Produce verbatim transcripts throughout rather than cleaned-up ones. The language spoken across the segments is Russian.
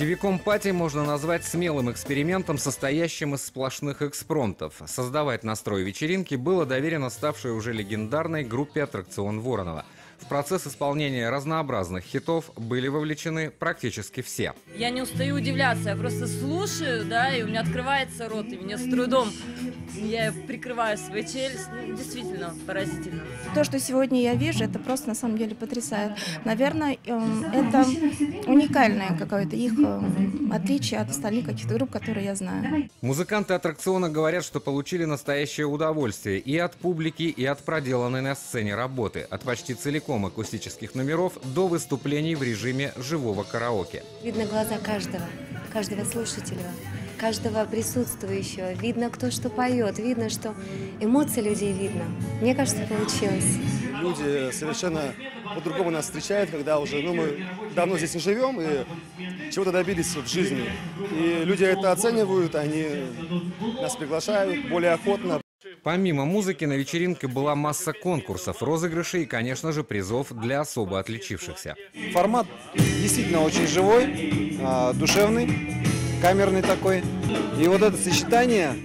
ти ви-ком Пати можно назвать смелым экспериментом, состоящим из сплошных экспромтов. Создавать настрой вечеринки было доверено ставшей уже легендарной группе «Аттракцион Воронова». В процесс исполнения разнообразных хитов были вовлечены практически все. Я не устаю удивляться, я просто слушаю, да, и у меня открывается рот, и мне с трудом, я прикрываю свою челюсть. Ну, действительно поразительно. То, что сегодня я вижу, это просто на самом деле потрясает. Наверное, это уникальное какое-то их отличие от остальных каких-то групп, которые я знаю. Музыканты аттракциона говорят, что получили настоящее удовольствие и от публики, и от проделанной на сцене работы, от почти целиком акустических номеров до выступлений в режиме живого караоке. Видно глаза каждого, каждого слушателя, каждого присутствующего. Видно, кто что поет, видно, что эмоции людей видно. Мне кажется, получилось. Люди совершенно по-другому нас встречают, когда уже, ну, мы давно здесь не живем и чего-то добились в жизни. И люди это оценивают, они нас приглашают более охотно. Помимо музыки на вечеринке была масса конкурсов, розыгрышей и, конечно же, призов для особо отличившихся. Формат действительно очень живой, душевный, камерный такой. И вот это сочетание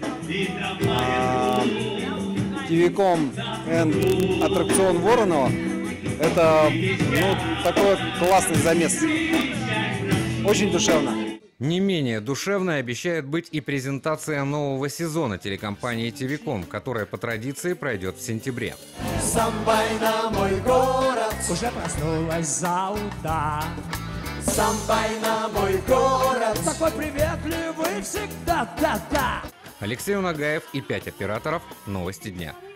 ти ви-ком и «Аттракцион Воронова» — это, ну, такой классный замес. Очень душевно. Не менее душевной обещает быть и презентация нового сезона телекомпании ти ви-ком, которая по традиции пройдет в сентябре. Самбай на мой город, уже проснулась за утра. Самбай на мой город, такой приветливый всегда, да-да. Алексей Унагаев и пять операторов. Новости дня.